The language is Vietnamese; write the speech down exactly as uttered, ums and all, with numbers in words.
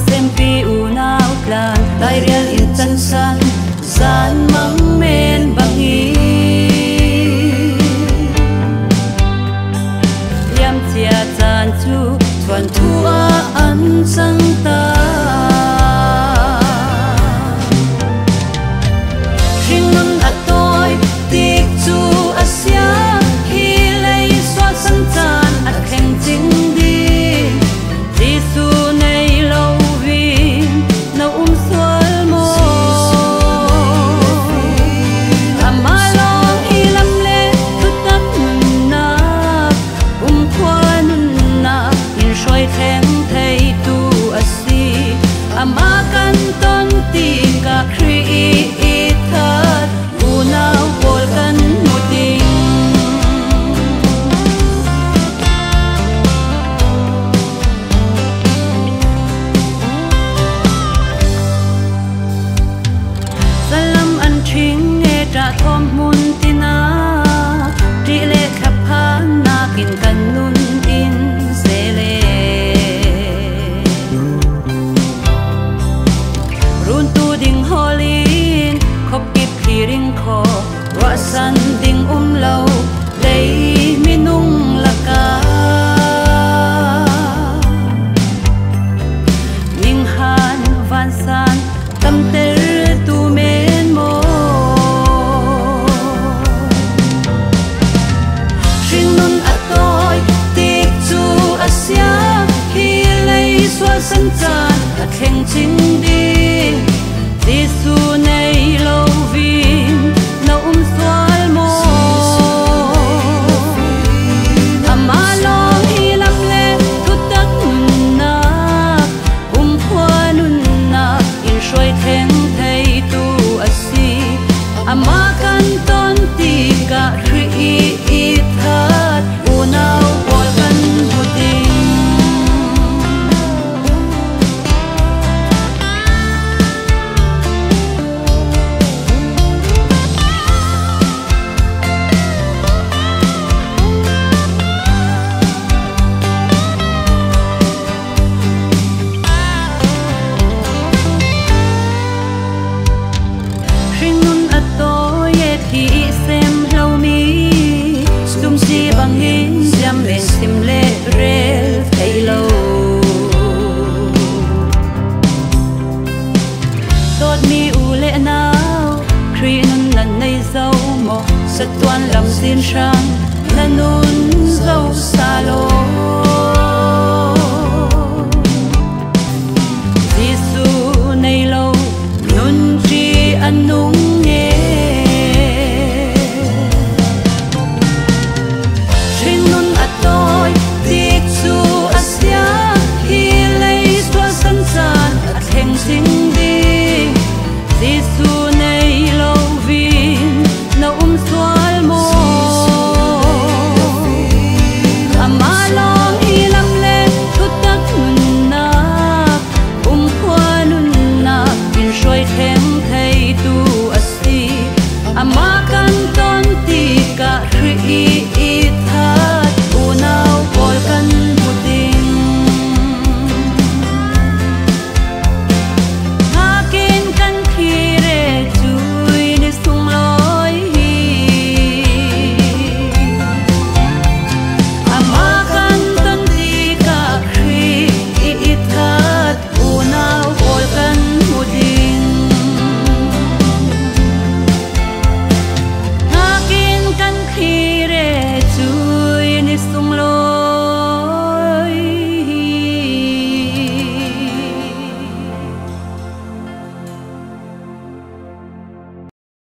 xem pi u nao plan tai rian in chan san san mang men bang hi liam chia chan chu thuan thua an sang ta ring nun atoi tik chu asia hi lei so san chan at khen jing di ti su nei lo vin no um sual mo amalong ilam le tutak na um kwanun na in shoi theng thei tu asi amakan ton ti ka khri i that unau pol kan muting salam an thing e ta thom mun tina ri le khap pha na kin kan nun in sele run tu ding holin khop kip khiring kho wa san ding um lo lei minung laka ning han van san tam ter tu men mo shin nun atoi tik chu asia hi lei swal san chan a kheng ching ding ti su nei lo vin no um swal mo amalong ilam le tutak na um khwanun na in shoi theng thei tu asi amakan ton ti ka khri i that unau pol kan buting ring nun atoi e thi sem lo mi stum si bang in jam ben sim le rel thei lo tot mi u le nao khri nun nan nei zo mo sa tuan lam sin sang na nun